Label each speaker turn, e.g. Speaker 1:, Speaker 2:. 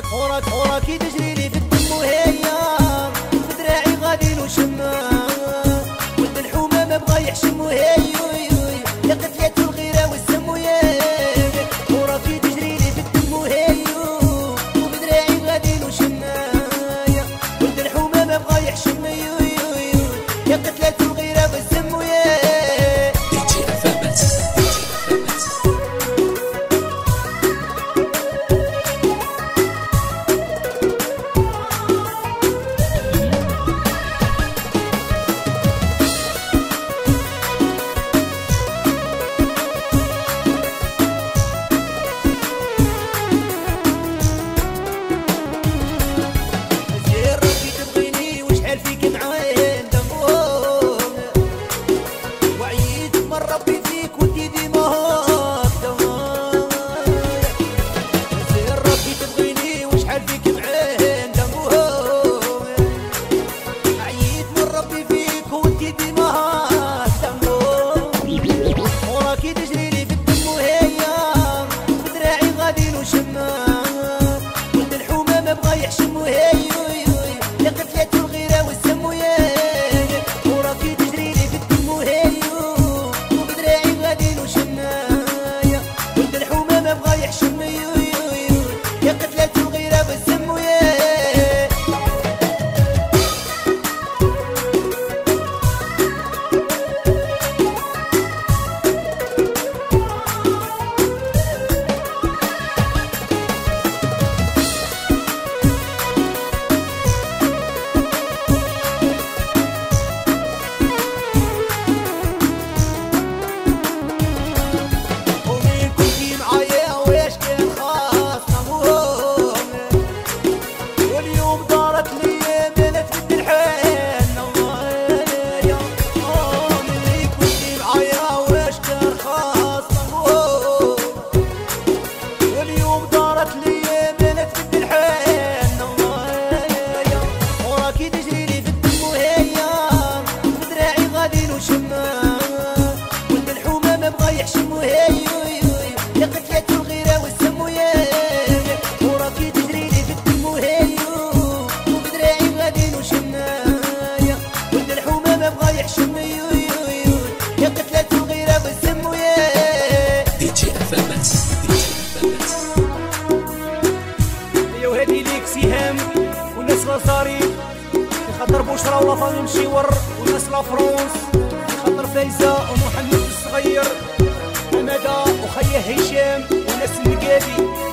Speaker 1: وراكي تجري لي في الدم وهي في دراعي غادي نشمها، ولد الحومه ما بغا يحشم وهي يا قتلات الغيره والسم ويا وراكي تجري لي في الدم وهي وفي دراعي غادي نشمها، ولد الحومه ما بغا يحشم يا قتلات الغيره والسم ويا خاطر بشرى ولا فاهم مشيور والناس لا فرونس، خاطر فايزة ومحمد الصغير حمادة وخيه هشام وناس النقادي.